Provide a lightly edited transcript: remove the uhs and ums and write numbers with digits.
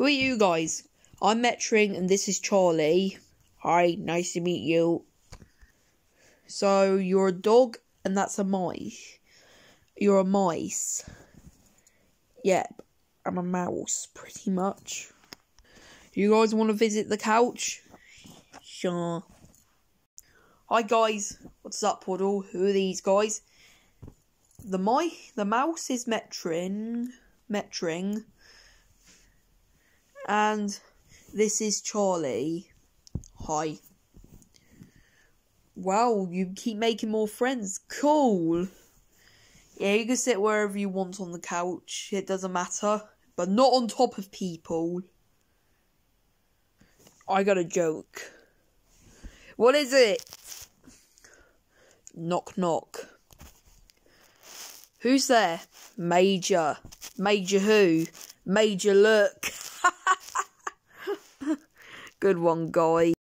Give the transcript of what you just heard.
Who are you guys? I'm Metring and this is Charlie. Hi, nice to meet you. So, you're a dog and that's a mice. You're a mice. Yep, I'm a mouse, pretty much. You guys want to visit the couch? Sure. Hi guys, what's up, Puddle? Who are these guys? The mouse is Metring, and this is Charlie. Hi. Wow, you keep making more friends. Cool. Yeah, you can sit wherever you want on the couch. It doesn't matter. But not on top of people. I got a joke. What is it? Knock knock. Who's there? Major. Major who? Major look. Good one, guy.